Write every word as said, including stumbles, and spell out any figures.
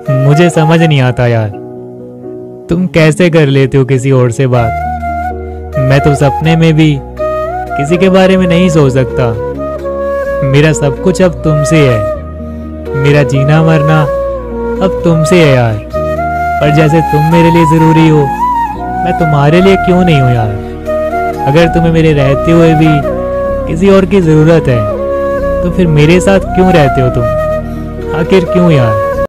मुझे समझ नहीं आता यार, तुम कैसे कर लेते हो किसी और से बात। मैं तो सपने में भी किसी के बारे में नहीं सोच सकता। मेरा सब कुछ अब तुमसे है, मेरा जीना मरना अब तुमसे है यार। पर जैसे तुम मेरे लिए ज़रूरी हो, मैं तुम्हारे लिए क्यों नहीं हूँ यार। अगर तुम्हें मेरे रहते हुए भी किसी और की ज़रूरत है, तो फिर मेरे साथ क्यों रहते हो तुम? आखिर क्यों यार?